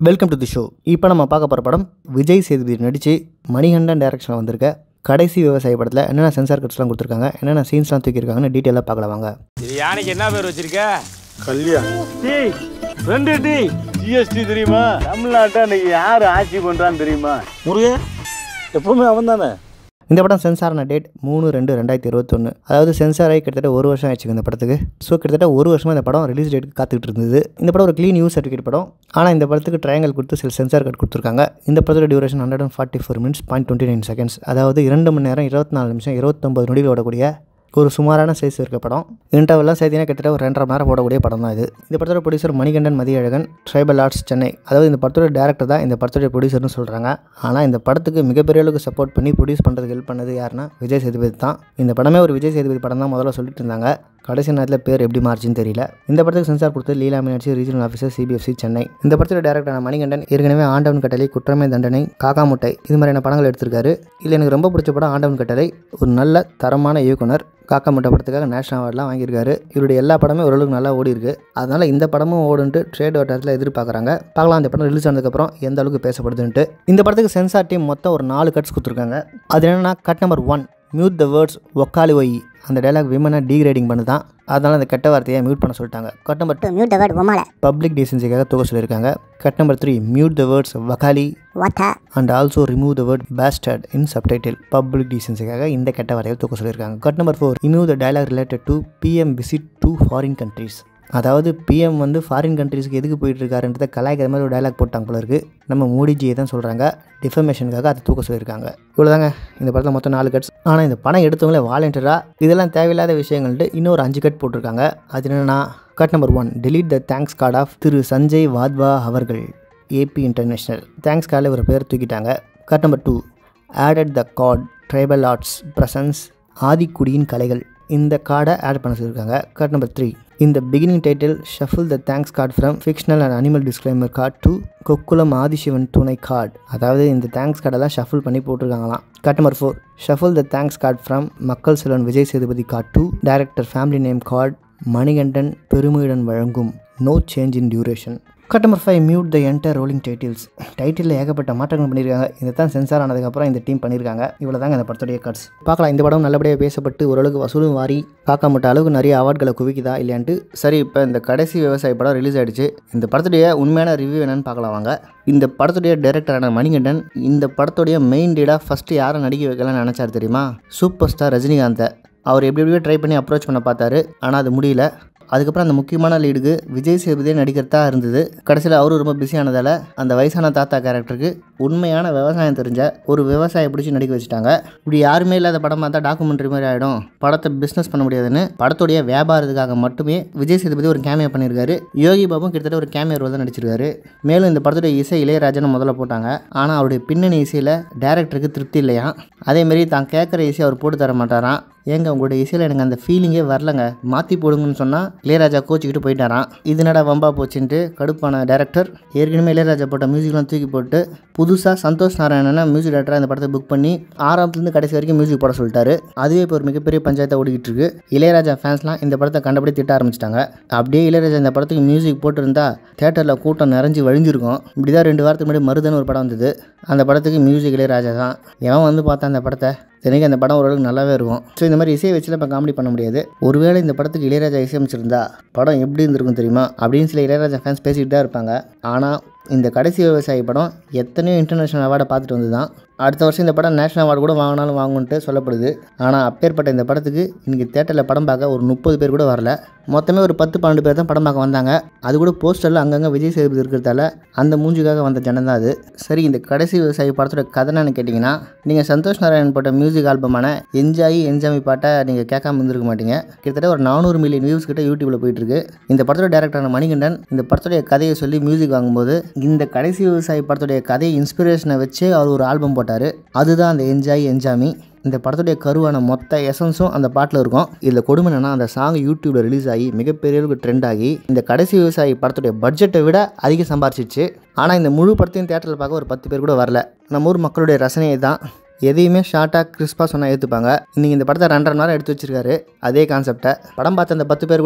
Welcome to the show. இப்போ நம்ம பார்க்க போகிற படம் விஜய் சேதுபதி நடித்து மணிகண்டன் டைரக்ஷனில் வந்திருக்க கடைசி விவசாய படத்தில் என்னென்ன சென்சார் கட்ஸ்லாம் கொடுத்துருக்காங்க, என்னென்ன சீன்ஸ்லாம் தூக்கியிருக்காங்கன்னு டீட்டெயிலாக பார்க்கலாம் வாங்க. இது யானைக்கு என்ன பேர் வச்சிருக்க? கல்யாண். டேய் ரெண்டு டேய் ஜிஎஸ்டி தெரியுமா? தமிழ்நாட்டை இன்னைக்கு யார் ஆட்சி பண்ணுறான்னு தெரியுமா? முருகன் எப்பவுமே அவன் தானே. இந்த படம் சென்சாரான டேட் 3/2/2021. அதாவது சென்சார் ஆகி கிட்டத்தட்ட ஒரு வருஷம் ஆயிடுச்சு இந்த படத்துக்கு. ஸோ கிட்டத்தட்ட ஒரு வருஷமாக இந்த படம் ரிலீஸ் டேட்டுக்கு காத்துக்கிட்டு இருந்தது. இந்த படம் ஒரு க்ளீன் யூஸ் சர்டிஃபிகேட் படம். ஆனால் இந்த படத்துக்கு ட்ரையாங்கல் கொடுத்து சில சென்சார் கார்டு கொடுத்துருக்காங்க. இந்த படத்தோட டியூரேஷன் 144 minutes 0.29 seconds. அதாவது 2 மணி நேரம் 24 நிமிஷம் 29 நொடிகள் ஓடக்கூடிய ஒரு சுமாரான சைஸ் இருக்க படம். இன்டர்வெல்லாம் சேர்த்தினா கிட்டத்தட்ட ஒரு 2.5 மணி நேரம் போடக்கூடிய படம் தான் இது. இந்த படத்தோட producer Manikandan Mathiyazhagan, tribal arts Chennai. அதாவது இந்த படத்தோட டேரக்டர் தான் இந்த படத்தோட ப்ரொடியூசர்னு சொல்கிறாங்க. ஆனால் இந்த படத்துக்கு மிகப்பெரிய அளவுக்கு சப்போர்ட் பண்ணி ப்ரொடியூஸ் பண்ணுறதுக்கு ஹெல்ப் பண்ணது யாருன்னா விஜய் சேதுபதி தான். இந்த படமே ஒரு விஜய் சேதுபதி படம் தான் முதல்ல சொல்லிட்டு இருந்தாங்க. கடைசி நேரத்தில் பேர் எப்படி மாறிச்சுன்னு தெரியல. இந்த படத்துக்கு சென்சார் கொடுத்து Leela Meenakshi, regional officer, CBFC Chennai. இந்த படத்தோட டேரக்டரான மணிகண்டன் ஏற்கனவே ஆண்டவன் கட்டளை, குற்றமே தண்டனை, காக்கா முட்டை இது மாதிரியான படங்கள் எடுத்திருக்காரு. இல்லை எனக்கு ரொம்ப பிடிச்ச படம் ஆண்டவன் கட்டளை. ஒரு நல்ல தரமான இயக்குனர். காக்கா முட்டை படத்துக்காக நேஷனல் அவார்ட்லாம் வாங்கியிருக்காரு. இவருடைய எல்லா படமே ஓரளவுக்கு நல்லா ஓடி இருக்கு. அதனால் இந்த படமும் ஓடுன்ட்டு ட்ரேட் வட்டாரத்தில் எதிர்பார்க்குறாங்க. பார்க்கலாம் இந்த படம் ரிலீஸ் ஆனதுக்கப்புறம் எந்த அளவுக்கு பேசப்படுதுன்ட்டு. இந்த படத்துக்கு சென்சார் டீம் மொத்தம் ஒரு 4 கட்ஸ் கொடுத்துருக்காங்க. அது என்னென்னா, cut number 1 mute the words ஒக்காலி ஒய். அந்த டைலாக் விமனை டீக்ரேடிங் பண்ணுதான். அதனால் அந்த கெட்ட வார்த்தையை மியூட் பண்ண சொல்லிட்டாங்க. Cut number 2 mute the word ஒமால பப்ளிக் டீசென்சிக்காக தூக்க சொல்லியிருக்காங்க. Cut number 3 mute the words வக்காலி வாட்டா and also remove the word bastard in subtitle. Public டீசென்சிக்காக இந்த கெட்ட வார்த்தையை தூக்க சொல்லியிருக்காங்க. Cut number 4 remove the dialogue related to PM visit to foreign countries. அதாவது பிஎம் வந்து ஃபாரின் கண்ட்ரீஸ்க்கு எதுக்கு போயிட்டுருக்காருன்றதை கலாய்க்கிற மாதிரி ஒரு டைலாக் போட்டாங்க போல இருக்குது. நம்ம மோடிஜியை தான் சொல்கிறாங்க. டிஃபர்மேஷனுக்காக அதை தூக்க சொல்லியிருக்காங்க. இவ்வளோதாங்க இந்த படத்தில் மொத்தம் 4 கட்ஸ். ஆனால் இந்த படம் எடுத்தவங்களே வாலண்டியராக இதெல்லாம் தேவையில்லாத விஷயங்கள்ட்டு இன்னொரு 5 கட் போட்டிருக்காங்க. அது என்னென்னா, cut number 1 delete the thanks card of Thiru Sanjay Wadhwa அவர்கள், ஏபி இன்டர்நேஷ்னல். தேங்க்ஸ் கார்டில் ஒரு பேர் தூக்கிட்டாங்க. Cut number 2 added the card tribal arts presents ஆதிக்குடியின் கலைகள். இந்த கார்டை ஆட் பண்ண சொல்லியிருக்காங்க. கட் நம்பர் 3 இந்த beginning title shuffle the thanks card from fictional and animal disclaimer card to Gokulam Adhisivan துணை கார்டு. அதாவது இந்த தேங்க்ஸ் கார்டெல்லாம் ஷஃபிள் பண்ணி போட்டிருக்காங்களாம். Cut number 4 shuffle the thanks card from மக்கள் செல்வன் Vijay Sethupathi card to director family name card Manikandan பெருமையுடன் வழங்கும் no change in duration. Cut number 5 mute the entire rolling titles. டைட்டிலில் ஏகப்பட்ட மாற்றங்கள் பண்ணியிருக்காங்க. இதை தான் சென்சார் ஆனதுக்கப்புறம் இந்த டீம் பண்ணியிருக்காங்க. இவ்வளோ தாங்க இந்த படத்துடைய கட்ஸ். பார்க்கலாம் இந்த படம் நல்லபடியாக பேசப்பட்டு ஓரளவுக்கு வசூலும் வாரி காக்க மாட்ட அளவுக்கு நிறைய அவார்ட்களை குவிக்குதா இல்லையான்ட்டு. சரி, இப்போ இந்த கடைசி விவசாய படம் ரிலீஸ் ஆகிடுச்சு. இந்த படத்துடைய உண்மையான ரிவ்யூ என்னன்னு பார்க்கலாம் வாங்க. இந்த படத்துடைய டைரக்டரான மணிகண்டன் இந்த படத்துடைய மெயின் லீடாக ஃபஸ்ட்டு யாரை நடிக்க வைக்கலாம்னு நினச்சார் தெரியுமா? சூப்பர் ஸ்டார் ரஜினிகாந்தை. அவர் எப்படி எப்படியோ ட்ரை பண்ணி அப்ரோச் பண்ண பார்த்தாரு. ஆனால் அது முடியல. அதுக்கப்புறம் அந்த முக்கியமான லீடுக்கு விஜய் சேதுபதியே நடிக்கிறதா இருந்தது. கடைசியில் அவரும் ரொம்ப பிஸியானதால் அந்த வயசான தாத்தா கேரக்டருக்கு உண்மையான விவசாயம் தெரிஞ்ச ஒரு விவசாயம் பிடிச்சி நடிக்க வச்சுட்டாங்க. இப்படி யாருமே இல்லாத படம் பார்த்தா டாக்குமெண்ட்ரி மாதிரி ஆகிடும், படத்தை பிஸ்னஸ் பண்ண முடியாதுன்னு படத்துடைய வியாபாரத்துக்காக மட்டுமே விஜய் சேதுபதி ஒரு கேமியோ பண்ணியிருக்காரு. யோகி பாபும் கிட்டத்தட்ட ஒரு கேமியோ ரோல் தான் நடிச்சிருக்காரு. மேலும் இந்த படத்துடைய இசை இளையராஜான்னு முதல்ல போட்டாங்க. ஆனால் அவருடைய பின்னணி இசையில் டேரக்டருக்கு திருப்தி இல்லையா. அதேமாரி தான் கேட்குற இசை அவர் போட்டு தர மாட்டாராம். ஏங்க உங்களுடைய இசையில் எனக்கு அந்த ஃபீலிங்கே வரலங்க, மாற்றி போடுங்கன்னு சொன்னால் இளையராஜா கோச்சிக்கிட்டு போயிட்டாராம். இதனடா வம்பா போச்சுன்ட்டு கடுப்பான டேரக்டர் ஏற்கனவே இளையராஜா போட்ட மியூசிக்லாம் தூக்கி போட்டு புதுசாக சந்தோஷ் நாராயணனை மியூசிக் டேரக்டராக இந்த படத்தை புக் பண்ணி ஆரம்பத்துலேருந்து கடைசி வரைக்கும் மியூசிக் போட சொல்லிட்டாரு. அதுவே இப்போ ஒரு மிகப்பெரிய பஞ்சாயத்தை ஓடிக்கிட்டு இருக்கு. இளையராஜா ஃபேன்ஸ்லாம் இந்த படத்தை கண்டபடி திட்ட ஆரம்பிச்சிட்டாங்க. அப்படியே இளையராஜா இந்த படத்துக்கு மியூசிக் போட்டிருந்தா தேட்டரில் கூட்டம் நிறைஞ்சு வழிஞ்சிருக்கும். இப்படி தான் 2 வாரத்துக்கு முன்னாடி மருதன்னு ஒரு படம் வந்தது. அந்த படத்துக்கு மியூசிக் இளையராஜா தான். எவன் வந்து பார்த்தா அந்த படத்தை எனக்கு அந்த படம் ஓரளவுக்கு நல்லாவே இருக்கும். ஸோ இந்த மாதிரி இசையை வச்சுலாம் இப்போ காமெடி பண்ண முடியாது. ஒருவேளை இந்த படத்துக்கு இளையராஜா இசையமைச்சிருந்தா படம் எப்படி இருந்திருக்கும் தெரியுமா அப்படின்னு சில இளையராஜா ஃபேன்ஸ் பேசிக்கிட்டு தான் இருப்பாங்க. ஆனால் இந்த கடைசி விவசாயி படம் எத்தனையோ இன்டர்நேஷ்னல் அவார்டை பார்த்துட்டு வந்து தான் அடுத்த வருஷம் இந்த படம் நேஷனல் அவார்டு கூட வாங்கினாலும் வாங்குன்ட்டு சொல்லப்படுது. ஆனால் அப்பேற்பட்ட இந்த படத்துக்கு இன்றைக்கி தேட்டரில் படம் பார்க்க ஒரு 30 பேர் கூட வரல. மொத்தமே ஒரு 10-12 பேர் தான் படம் பார்க்க வந்தாங்க. அது கூட போஸ்டரில் அங்கங்கே விஜய் சேதுபதி இருக்கிறதால அந்த மூஞ்சிக்காக வந்த ஜனம் தான் அது. சரி, இந்த கடைசி விவசாயி படத்தோட கதைன்னு கேட்டிங்கன்னா, நீங்கள் சந்தோஷ் நாராயணன் போட்ட மியூசிக் ஆல்பமான என்ஜாமி பாட்டை நீங்கள் கேட்காம இருந்திருக்க மாட்டீங்க. கிட்டத்தட்ட ஒரு 400 மில்லியன் வியூஸ் கிட்ட யூடியூப்பில் போயிட்டுருக்கு. இந்த படத்தோட டேரக்டரான மணிகண்டன் இந்த படத்துடைய கதையை சொல்லி மியூசிக் வாங்கும்போது இந்த கடைசி விவசாயி படத்துடைய கதையை இன்ஸ்பிரேஷனை வச்சு அவர் ஒரு ஆல்பம் போட்டார். அதுதான் அந்த என்ஜாமி. இந்த படத்துடைய கருவான மொத்த எசன்ஸும் அந்த பாட்டில் இருக்கும். இதில் கொடுமை என்னன்னா, அந்த சாங் யூடியூப்பில் ரிலீஸ் ஆகி மிகப்பெரிய அளவுக்கு ட்ரெண்ட் ஆகி இந்த கடைசி விவசாயி படத்துடைய பட்ஜெட்டை விட அதிகம் சம்பாரிச்சிச்சு. ஆனால் இந்த முழு படத்தையும் தேட்டரில் பார்க்க ஒரு 10 பேர் கூட வரல. நம்ம ஊர் மக்களுடைய ரசனையை தான் எதையுமே ஷார்ட்டாக கிறிஸ்பாக சொன்னால் ஏற்றுப்பாங்க. இன்றைக்கி இந்த படத்தை 2.5 மணி நேரம் எடுத்து வச்சிருக்காரு. அதே கான்செப்டை படம் பார்த்த அந்த 10 பேர் கூட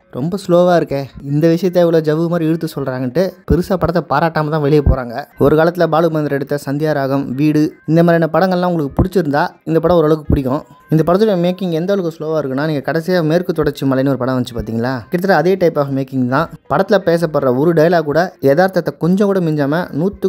ரொம்ப ஸ்லோவாக இருக்கே, இந்த விஷயத்தை இவ்வளோ ஜவ்வு மாதிரி இழுத்து சொல்கிறாங்கன்ட்டு பெருசாக படத்தை பாராட்டாமல் தான் வெளியே போகிறாங்க. ஒரு காலத்தில் பாலுமந்திர எடுத்த சந்தியா ராகம், வீடு இந்த மாதிரியான படங்கள்லாம் உங்களுக்கு பிடிச்சிருந்தா இந்த படம் ஓரளவுக்கு பிடிக்கும். இந்த படத்தோட மேக்கிங் எந்த அளவுக்கு ஸ்லோவாக இருக்குன்னா, நீங்கள் கடைசியாக மேற்கு தொடர்ச்சி மலைன்னு ஒரு படம் வந்துச்சு பார்த்தீங்களா, கிட்டத்தட்ட அதே டைப் ஆஃப் மேக்கிங் தான். படத்தில் பேசப்படுற ஒரு டைலாக் கூட யதார்த்தத்தை கொஞ்சம் கூட மிஞ்சாமல்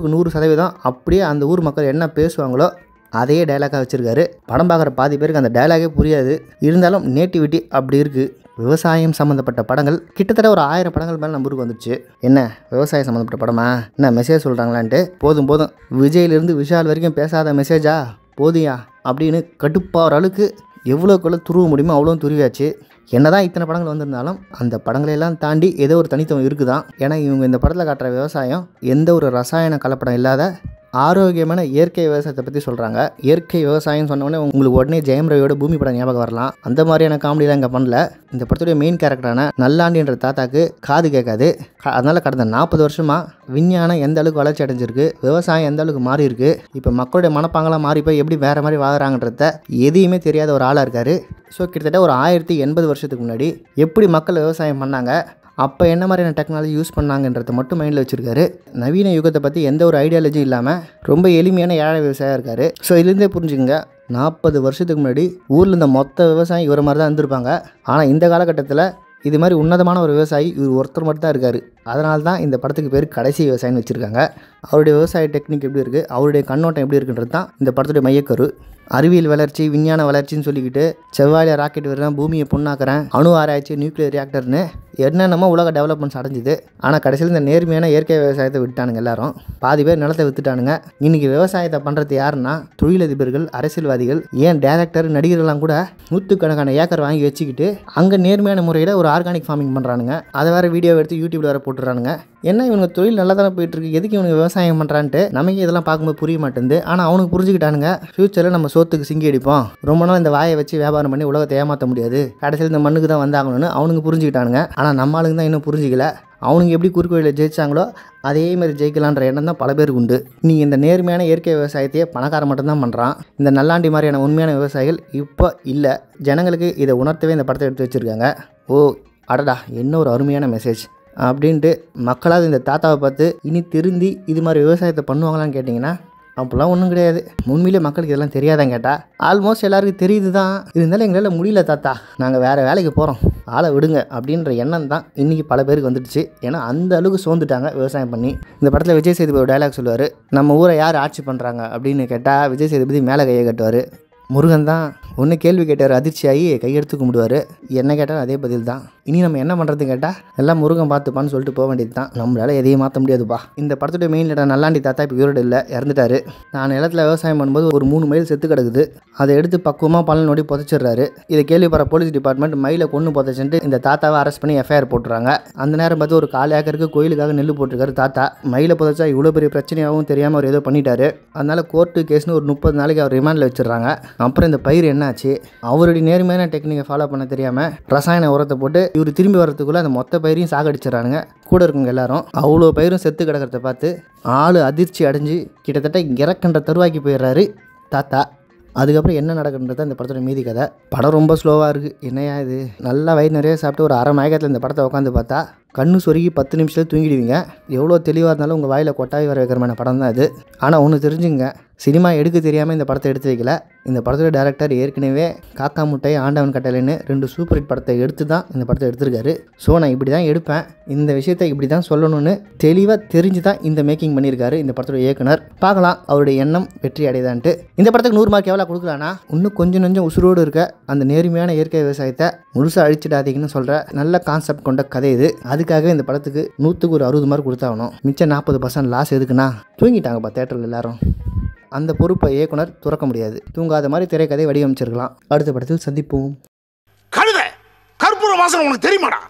100% அப்படியே அந்த ஊர் மக்கள் என்ன பேசுவாங்களோ அதே டைலாக்காக வச்சுருக்காரு. படம் பார்க்குற பாதி பேருக்கு அந்த டைலாகே புரியாது, இருந்தாலும் நேட்டிவிட்டி அப்படி இருக்குது. விவசாயம் சம்மந்தப்பட்ட படங்கள் கிட்டத்தட்ட ஒரு 1000 படங்கள் மேலே நம்ம ஊருக்கு வந்துடுச்சு. என்ன விவசாயம் சம்மந்தப்பட்ட படமா, என்ன மெசேஜ் சொல்கிறாங்களான்ட்டு போதும் விஜயிலிருந்து விஷால் வரைக்கும் பேசாத மெசேஜா போதியா அப்படின்னு கடுப்பாகிற அளவுக்கு எவ்வளோக்குள்ள துருவ முடியுமோ அவ்வளோ துருவியாச்சு. என்னதான் இத்தனை படங்கள் வந்திருந்தாலும் அந்த படங்களையெல்லாம் தாண்டி ஏதோ ஒரு தனித்துவம் இருக்குதான். ஏன்னா இவங்க இந்த படத்தில் காட்டுற விவசாயம் எந்த ஒரு ரசாயன கலப்படம் இல்லாத ஆரோக்கியமான இயற்கை விவசாயத்தை பற்றி சொல்கிறாங்க. இயற்கை விவசாயம் சொன்னோடனே உங்களுக்கு உடனே ஜெயம் ரவியோட பூமி படம் ஞாபகம் வரலாம். அந்த மாதிரியான காமெடியெலாம் இங்கே பண்ணல. இந்த படத்துடைய மெயின் கேரக்டரான நல்லாண்டின்ற தாத்தாக்கு காது கேட்காது. அதனால் கடந்த 40 வருஷமாக விஞ்ஞானம் எந்த அளவுக்கு வளர்ச்சி அடைஞ்சிருக்கு, விவசாயம் எந்த அளவுக்கு மாறி இருக்குது, இப்போ மக்களுடைய மனப்பாங்கெல்லாம் மாறி போய் எப்படி வேறு மாதிரி வாங்குறாங்கன்றத எதையுமே தெரியாத ஒரு ஆளாக இருக்கார். ஸோ கிட்டத்தட்ட ஒரு 1080 வருஷத்துக்கு முன்னாடி எப்படி மக்கள் விவசாயம் பண்ணாங்க, அப்போ என்ன மாதிரியான டெக்னாலஜி யூஸ் பண்ணாங்கன்றதை மட்டும் மைண்டில் வச்சுருக்காரு. நவீன யுகத்தை பற்றி எந்த ஒரு ஐடியாலஜியும் இல்லாமல் ரொம்ப எளிமையான ஏழை விவசாயம் இருக்கார். ஸோ இதுலேருந்தே புரிஞ்சுங்க, 40 வருஷத்துக்கு முன்னாடி ஊரில் இந்த மொத்த விவசாயம் இவரை மாதிரி தான் இருந்திருப்பாங்க. ஆனால் இந்த காலகட்டத்தில் இது மாதிரி உன்னதமான ஒரு விவசாயி இவர் ஒருத்தர் மட்டும் தான் இருக்கார். அதனால தான் இந்த படத்துக்கு பேர் கடைசி விவசாயின்னு வச்சுருக்காங்க. அவருடைய விவசாய டெக்னிக் எப்படி இருக்குது, அவருடைய கண்ணோட்டம் எப்படி இருக்குன்றது தான் இந்த படத்துடைய மையக்கரு. அறிவியல் வளர்ச்சி, விஞ்ஞான வளர்ச்சின்னு சொல்லிக்கிட்டு செவ்வாயில் ராக்கெட் வரேன், பூமியை பொண்ணாக்குறேன், அணு ஆராய்ச்சி, நியூக்ளியர் ரியாக்டர்னு என்னென்னமோ உலக டெவலப்மெண்ட்ஸ் அடைஞ்சிது. ஆனால் கடைசியில் இந்த நேர்மையான இயற்கை விவசாயத்தை விட்டானுங்க. எல்லாரும் பாதி பேர் நிலத்தை விற்றுட்டானுங்க. இன்றைக்கி விவசாயத்தை பண்ணுறது யாருன்னா தொழிலதிபர்கள், அரசியல்வாதிகள், ஏன் டேரக்டர், நடிகர்கள்லாம் கூட 100கணக்கான ஏக்கர் வாங்கி வச்சுக்கிட்டு அங்கே நேர்மையான முறையில் ஒரு ஆர்கானிக் ஃபார்மிங் பண்ணுறானுங்க. அதை வேறு வீடியோ எடுத்து யூடியூப்பில் வேறு போட்டுறானுங்க. என்ன இவங்க தொழில் நல்லா தானே போயிட்டுருக்கு, எதுக்கு இவனுக்கு விவசாயம் பண்ணுறான்ட்டு நமக்கு இதெல்லாம் பார்க்கும்போது புரிய மாட்டேங்குது. ஆனால் அவனுக்கு புரிஞ்சுக்கிட்டானுங்க, ஃப்யூச்சரில் நம்ம சோத்துக்கு சிங்கி அடிப்போம், ரொம்ப நாள் இந்த வாயை வச்சு வியாபாரம் பண்ணி உலகத்தை ஏமாற்ற முடியாது, கடைசியில் இந்த மண்ணுக்கு தான் வந்தாங்கன்னு அவனுக்கு புரிஞ்சுக்கிட்டானுங்க. ஆனால் நம்ம ஆளுங்க தான் இன்னும் புரிஞ்சிக்கல. அவனுக்கு எப்படி குறுக்கு வழியில் ஜெயிச்சாங்களோ அதே மாதிரி ஜெயிக்கலான்ற எண்ணம் தான் பல பேருக்கு உண்டு. நீங்கள் இந்த நேர்மையான இயற்கை விவசாயத்தையே பணக்காரன் மட்டும்தான் பண்ணுறான். இந்த நல்லாண்டி மாதிரியான உண்மையான விவசாயிகள் இப்போ இல்லை. ஜனங்களுக்கு இதை உணர்த்தவே இந்த படத்தை எடுத்து வச்சுருக்காங்க. ஓ அடடா, என்ன ஒரு அருமையான மெசேஜ் அப்படின்ட்டு மக்களாவது இந்த தாத்தாவை பார்த்து இனி திருந்தி இது மாதிரி விவசாயத்தை பண்ணுவாங்களான்னு கேட்டிங்கன்னா அப்படிலாம் ஒன்றும் கிடையாது. உண்மையிலே மக்களுக்கு இதெல்லாம் தெரியாதான் கேட்டால் ஆல்மோஸ்ட் எல்லாருக்கும் தெரியுது தான். இருந்தாலும் எங்களால் முடியல தாத்தா, நாங்கள் வேறு வேலைக்கு போகிறோம், ஆளை விடுங்க அப்படின்ற எண்ணம் தான் இன்றைக்கி பல பேருக்கு வந்துடுச்சு. ஏன்னா அந்த அளவுக்கு சோர்ந்துட்டாங்க விவசாயம் பண்ணி. இந்த படத்தில் விஜய் சேதுபதி ஒரு டைலாக் சொல்லுவார், நம்ம ஊரை யார் ஆட்சி பண்ணுறாங்க அப்படின்னு கேட்டால் விஜய் சேதுபதி மேலே கையை கட்டுவார். முருகன் தான் ஒன்று கேள்வி கேட்டார், அதிர்ச்சியாகி கையெடுத்து கும்பிடுவார். என்ன கேட்டாலும் அதே பதில் தான். இனி நம்ம என்ன பண்ணுறது கேட்டால் எல்லாம் முருகன் பார்த்துப்பான்னு சொல்லிட்டு போக வேண்டியது தான். நம்மளால் எதையும் மாற்ற முடியாதுப்பா. இந்த படத்துடைய மெயின் லீடர் நல்லாண்டி தாத்தா இப்போ உயிரோடு இல்லை, இறந்துட்டார். நான் நிலத்தில் விவசாயம் பண்ணும்போது ஒரு 3 மைல் செத்து கிடக்குது. அதை எடுத்து பக்குவமாக பலன் நோடி புதைச்சிடுறாரு. இதை கேள்விப்படுற போலீஸ் டிபார்ட்மெண்ட் மயிலை கொண்டு புதைச்சிட்டு இந்த தாத்தாவை அரெஸ்ட் பண்ணி எஃப்ஐஆர் போட்டுறாங்க. அந்த நேரம் பார்த்து ஒரு 1/4 ஏக்கருக்கு கோயிலுக்காக நெல் போட்டிருக்காரு தாத்தா. மயிலை புதைச்சா இவ்வளோ பெரிய பிரச்சனையாகவும் தெரியாமல் அவர் ஏதோ பண்ணிட்டாரு. அதனால கோர்ட்டு கேஸ்னு ஒரு 30 நாளைக்கு அவர் ரிமாண்டில் வச்சிடறாங்க. அப்புறம் இந்த பயிர் என்னாச்சு, அவருடைய நேர்மையான டெக்னிக்கை ஃபாலோ பண்ண தெரியாமல் ரசாயன உரத்தை போட்டு இவர் திரும்பி வரதுக்குள்ளே அந்த மொத்த பயிரையும் சாகடிச்சிடறானுங்க. கூட இருக்குங்க எல்லாரும். அவ்வளோ பயிரும் செத்து கிடக்கிறத பார்த்து ஆள் அதிர்ச்சி அடைஞ்சு கிட்டத்தட்ட இறக்கின்ற தருவாக்கி போயிடுறாரு தாத்தா. அதுக்கப்புறம் என்ன நடக்குன்றது இந்த படத்தோட மீதி கதை. படம் ரொம்ப ஸ்லோவாக இருக்குது. என்னையா இது, நல்லா வயிறு நிறைய சாப்பிட்டு ஒரு அரை மயக்கத்தில் இந்த படத்தை உட்காந்து பார்த்தா கண்ணு சொருகி 10 நிமிஷத்தில் தூங்கிடுவீங்க. எவ்வளோ தெளிவாக இருந்தாலும் உங்கள் வாயில் கொட்டாவி வர வைக்கிறமான படம் தான் இது. ஆனால் ஒன்று தெரிஞ்சுங்க, சினிமா எடுக்க தெரியாமல் இந்த படத்தை எடுத்து வைக்கல. இந்த படத்தோட டேரக்டர் ஏற்கனவே காக்கா முட்டை, ஆண்டவன் கட்டளைன்னு 2 சூப்பர் ஹிட் படத்தை எடுத்து தான் இந்த படத்தை எடுத்திருக்காரு. ஸோ நான் இப்படி தான் எடுப்பேன், இந்த விஷயத்தை இப்படி தான் சொல்லணும்னு தெளிவாக தெரிஞ்சு தான் இந்த மேக்கிங் பண்ணியிருக்காரு இந்த படத்தோட இயக்குனர். பார்க்கலாம் அவருடைய எண்ணம் வெற்றி அடையதான்ட்டு. இந்த படத்துக்கு 100 மார்க் எவ்வளோ கொடுக்கலான்னா, இன்னும் கொஞ்சம் உசுரோடு இருக்க அந்த நேர்மையான இயற்கை விவசாயத்தை முழுசாக அழிச்சிடாதீங்கன்னு சொல்கிற நல்ல கான்செப்ட் கொண்ட கதை இது. அதுக்காகவே இந்த படத்துக்கு 100க்கு ஒரு 60 மார்க் கொடுத்தாகணும். மிச்சம் 40% லாஸ் எதுக்குன்னா தூங்கிட்டாங்கப்பா தேட்டரில் எல்லாரும். அந்த பொறுப்பை இயக்குனர் துறக்க முடியாது. தூங்காத மாதிரி திரைக்கதை வடிவமைச்சிருக்கலாம். அடுத்த படத்தில் சந்திப்போம். கழுதை கற்பூர வாசனை உனக்கு தெரியுமாடா?